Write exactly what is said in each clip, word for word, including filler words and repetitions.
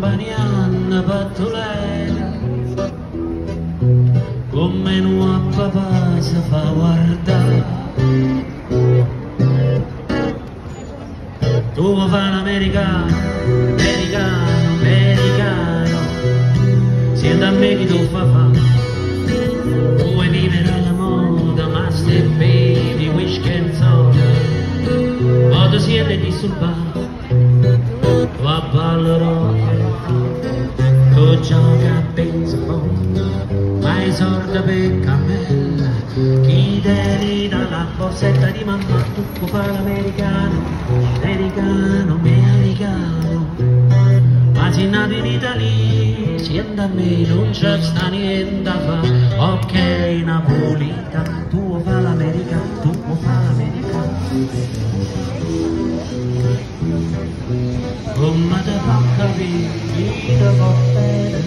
compagnia pattolera, come no a papà si fa guardare. Tu fai l'americano, americano, americano, sia da me che tu fa fa. Tu vuoi vivere alla moda, master baby, wish can soda, modo siete disturbato, tu a ballerò, tu gioca a baseball, ma i sordi per cammella, chi te dalla borsetta di mamma, tu fai l'americano, americano, americano, ma si nato in Italia, siendo a me non c'è sta niente a fa, ok napolitano, tu fai l'americano, tu fai l'americano, come te fa capire, chi te fa bene,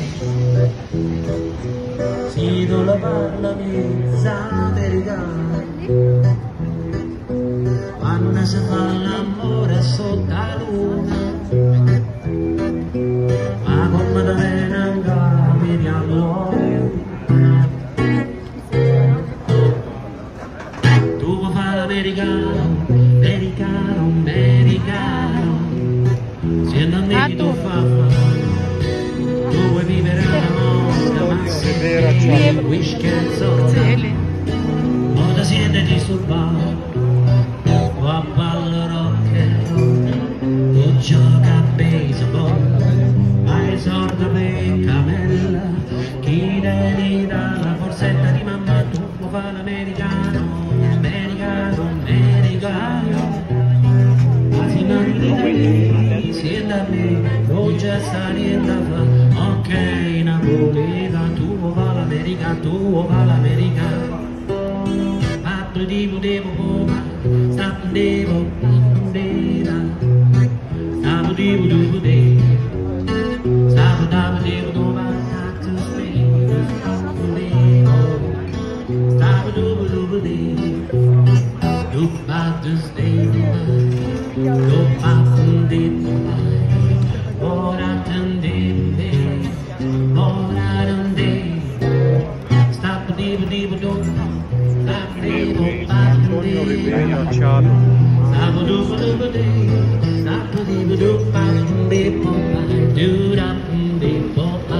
si tu la parla mezza americana, quando si fa l'amore sotto la luna, ma come te viene ancora mi rialloio, tu fai l'americano, americano, americano, siendo a me che tu fa, tu vuoi vivere alla moda, ma se wish can soda, moda siete disturbato, tu a ballo rock and roll, tu gioca a baseball, hai sorda per camella, chi te dà la borsetta di mamma, tu fai l'americano, americano, americano, ma si non siete a me, non c'è sta niente a fa, ok napolitano, tu fai l'americano, tu fai l'americano, apri di potevo come, sta potevo, sta potevo, tu potevo, sta potevo, tu back to Spain, sta potevo, sta potevo, tu potevo, tu back to Spain, tu back to Spain, ora tendevo, ora tendevo, sta potevo, tu potevo, sta potevo, back to Spain, Stop do do do do stop do do do bam beep do da beep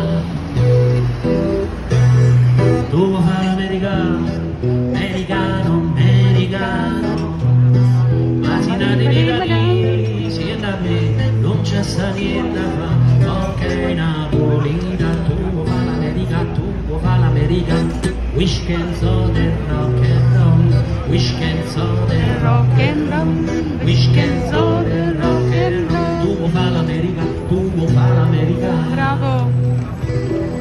tu fai l'americano, americano, americano, ma si nati in Italia, siendo a me non c'è sta niente a fa, ok napolitano, tu fai l'americano, tu fai l'americano, wish can so del rock and roll, wish can so del rock and roll, wish can so del rock and roll, tu fai l'americano, tu fai l'americano. Bravo.